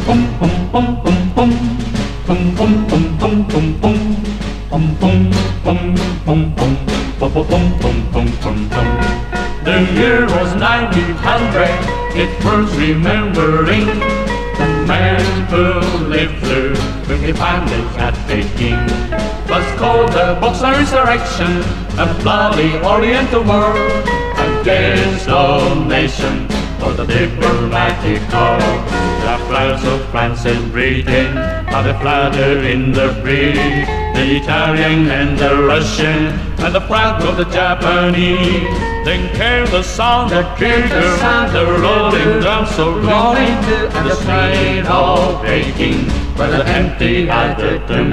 The year was 1900, it was remembering the man who lived through the violence at Peking. Was called the Boxer Insurrection, a bloody oriental war against all nations for the diplomatic cause. The flags of France and Britain are the fluttered in the breeze, the Italian and the Russian and the flag of the Japanese. Then came the sound that killed the rolling drums so rolling, and the street of Peking was empty as the tomb.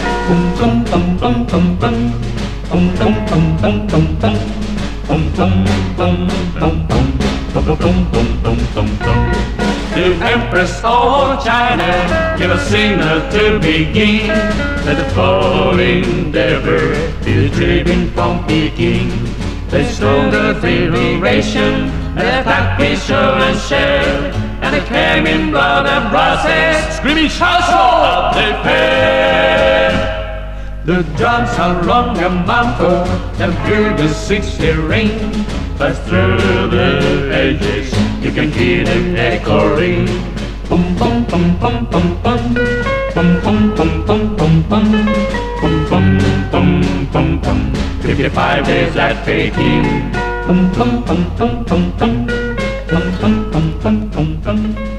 The Empress of China gave a signal to begin, that the foreign endeavor is driven from Peking. They stole the Federation, and attacked with shovel and shell, and they came in blood and brasses, screaming shouts of they fell. The drums are long and muffled, and through the 60 ring, but through the ages you can hear them echoing. Bum bum bum bum bum bum, bum bum bum bum bum bum, bum bum bum bum bum. 55 days at Peking. Bum bum bum bum bum bum, bum bum bum bum bum bum.